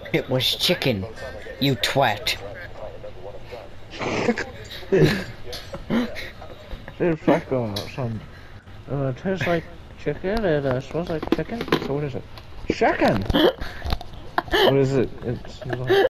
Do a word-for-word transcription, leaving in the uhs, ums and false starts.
It was chicken, you twat. It's like uh, some, uh, it tastes like chicken, it uh, smells like chicken, so what is it? Chicken! What is it? It's like...